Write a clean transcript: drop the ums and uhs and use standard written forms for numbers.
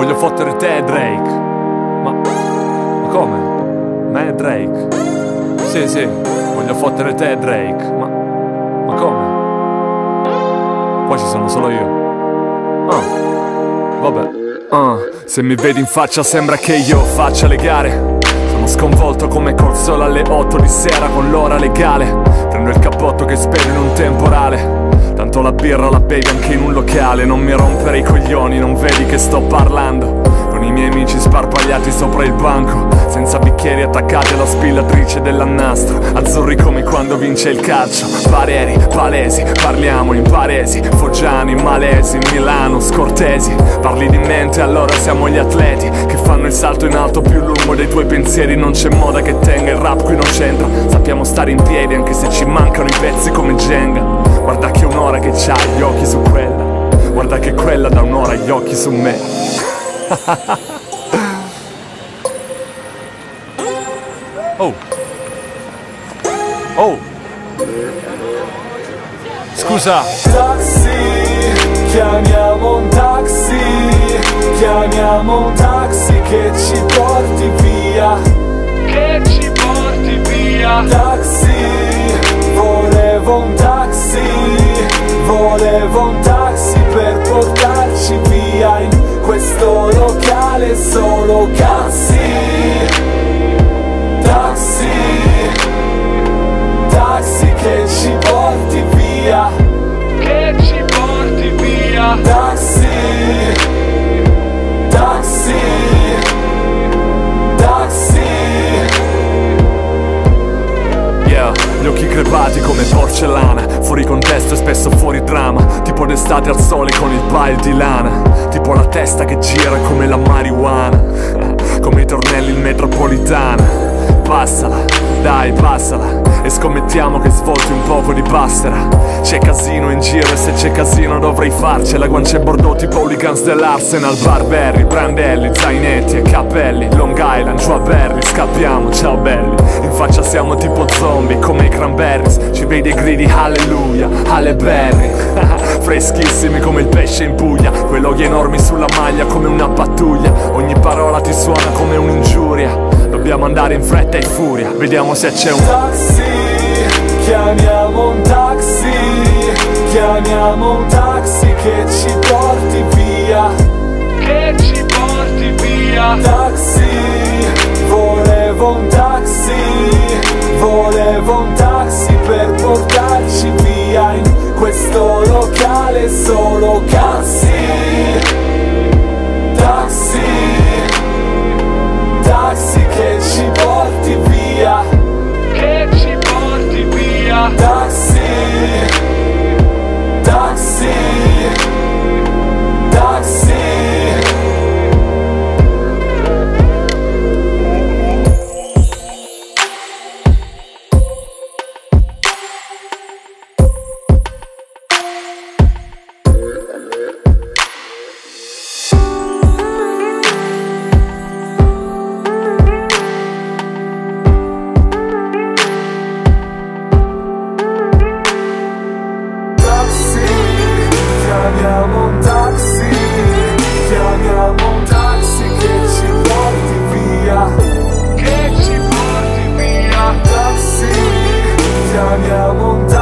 Voglio fottere te e Drake. Ma come? Me e Drake? Sì, voglio fottere te e Drake. Ma come? Poi ci sono solo io. Vabbè. Se mi vedi in faccia sembra che io faccia le gare. Sono sconvolto come col sole alle 8 di sera con l'ora legale. Prendo il cappotto che spero in un temporale. Tanto la birra la bevi anche in un locale. Non mi rompere i coglioni, non vedi che sto parlando con i miei amici sparpagliati sopra il banco, senza bicchieri attaccati alla spillatrice dell'annastro. Azzurri come quando vince il calcio. Pareri, palesi, parliamo in paresi. Foggiani, malesi, Milano, scortesi. Parli di mente, allora siamo gli atleti che fanno il salto in alto più lungo dei tuoi pensieri. Non c'è moda che tenga, il rap qui non c'entra. Sappiamo stare in piedi anche se ci mancano i pezzi come Jenga. Guarda che un'ora che c'ha gli occhi su quella. Guarda che quella da un'ora gli occhi su me. Oh. Scusa. Taxi, chiamiamo un taxi. Chiamiamo un taxi che ci porti via. Che ci porti via. Taxi, volevo un taxi. Volevo un taxi per portarci via. In questo locale solo cassi. Taxi, taxi che ci porti via. Che ci porti via. Taxi, taxi, taxi. Yeah, gli occhi crepati come porcellana. Fuori contesto e spesso fuori trama. Tipo d'estate al sole con il pile di lana. Tipo la testa che gira come la marijuana. Come i tornelli in metropolitana. Passala, dai passala. E scommettiamo che svolti un poco di pastera. C'è casino in giro e se c'è casino dovrei farcela. Guance bordeaux tipo hooligans dell'Arsenal. Barberry, brandelli, zainetti e cappelli. Long Island, Joaberry, scappiamo, ciao belli. In faccia siamo tipo zombie come i cranberries. Ci vedi e gridi alleluia, alle berry. Freschissimi come il pesce in Puglia. Quei loghi enormi sulla maglia come una pattuglia. Ogni parola ti suona come un'ingiuria. Dobbiamo andare in fretta e furia. Vediamo se c'è un taxi. Chiamiamo un taxi. Chiamiamo un taxi che ci porti via. Che ci porti via. Taxi, volevo un taxi. Volevo un taxi per portarci via. In questo locale solo cassi. Taxi, taxi che ci porti via. Che ci porti via. Taxi, taxi, taxi. Chiamiamo un taxi, chiamiamo un taxi che ci porti via. Che ci porti via. Taxi, chiamiamo un taxi.